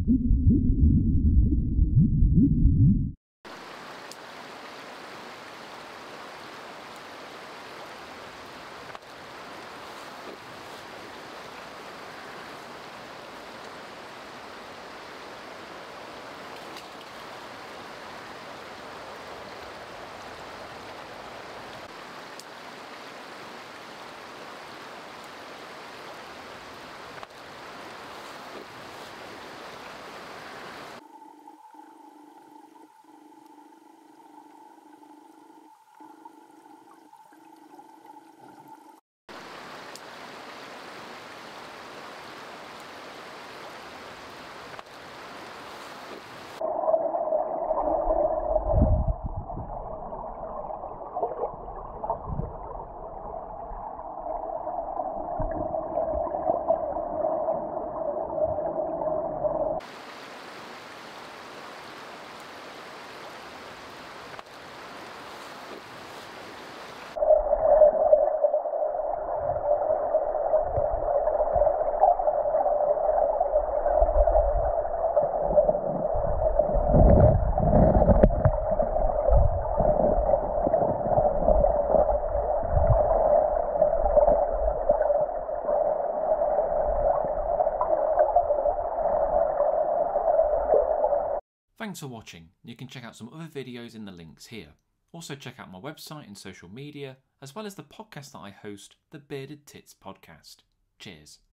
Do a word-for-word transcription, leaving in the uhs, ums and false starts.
Thanks for watching. You can check out some other videos in the links here. Also check out my website and social media, as well as the podcast that I host, the Bearded Tits Podcast. Cheers.